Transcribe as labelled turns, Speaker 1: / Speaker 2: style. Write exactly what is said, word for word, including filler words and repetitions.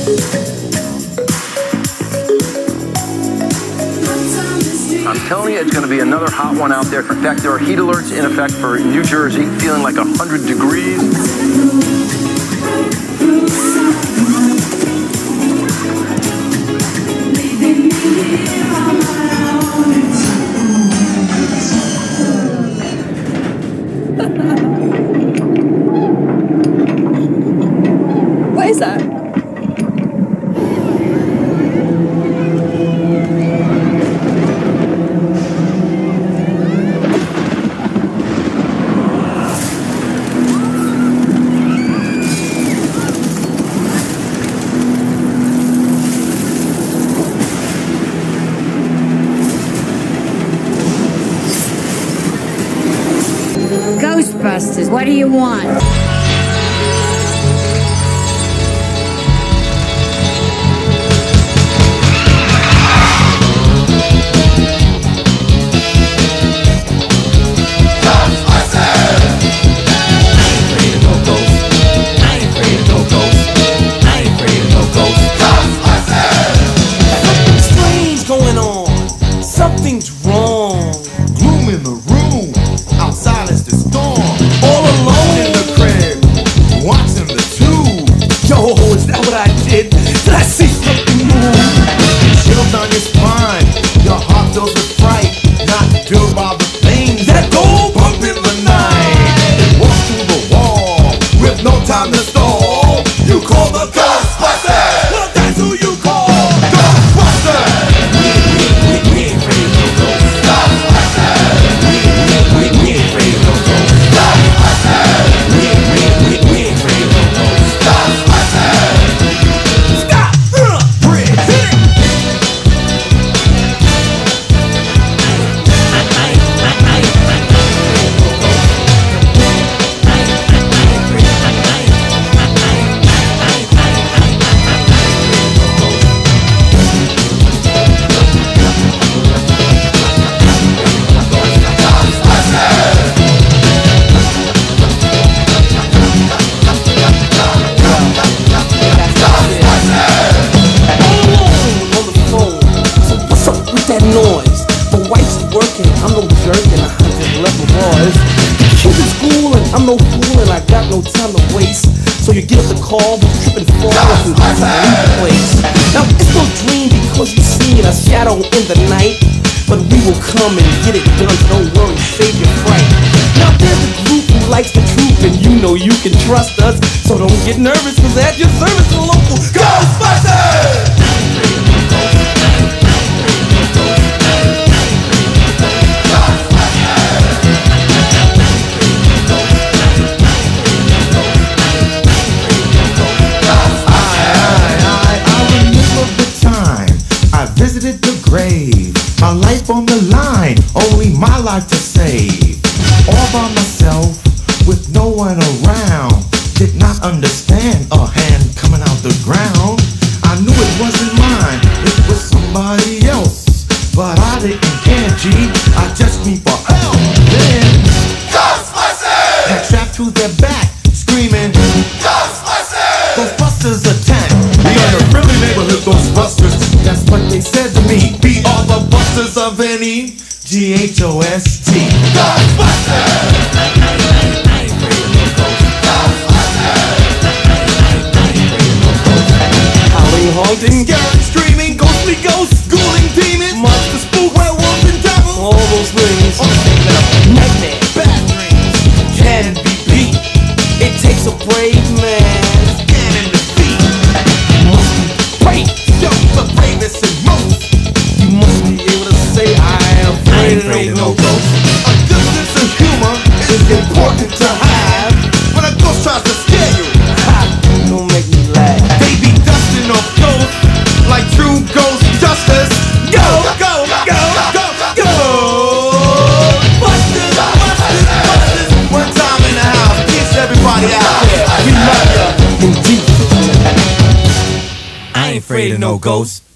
Speaker 1: I'm telling you, it's going to be another hot one out there. In fact, there are heat alerts in effect for New Jersey, feeling like one hundred degrees.
Speaker 2: What is that?
Speaker 3: Ghostbusters, what do you want?
Speaker 4: Something's going on. Something's wrong. Gloom in the room. Outside is the storm. All alone in the crib, watching the tube. Yo, is that what I did? Did I see something move? Chills down your spine. Your heart fills with fright. Not filled by the things that go bump in the night. Walk through the wall with no time to stall. You call the Ghostbusters. Well, that's who you call. Ghostbusters. We, we, we, we ain't afraid of no ghosts. Ghostbusters. We, we, we, we ain't afraid of no ghosts. Ghostbusters. We, we, we, we ain't afraid of no ghosts. Ghostbusters. Stop. Uh, bridge. Hit it. I'm no fool and I got no time to waste. So you get up the call, but trip and fall off and leave the place. Now it's no dream because you've seen a shadow in the night. But we will come and get it done, so don't worry, save your fright. Now there's a group who likes the truth and you know you can trust us. So don't get nervous cause at your service the local Ghostbusters! Visited the grave, my life on the line, only my life to save. All by myself, with no one around. Did not understand a hand coming out the ground. I knew it wasn't mine, it was somebody else. But I didn't care, G, I just need for help. Then Ghostbusters! Had trapped to their back, screaming Ghostbusters! Ghostbusters attack. We are the friendly neighborhood Ghostbusters. That's what they said to me. We are the busters of any G H O S T. Ghostbusters! Howling, haunting, scaring, screaming, ghostly ghosts, ghouling demons, monster spook, werewolves and devils. All those things. Nightmare, bad dreams, can be beat. It takes a brave man. Scanning the feet. Must be brave. Yo, the bravest and most. You must be able to say I am afraid of no ghost. A good sense of humor is important to have. When a ghost tries to scare you, ha, don't make me laugh. They be dusting off ghosts like true ghost justice. Go, go, go, go, go. Busters, busters, busters. One time in the house, kiss everybody out there. We love ya, indeed. I ain't afraid of no ghosts.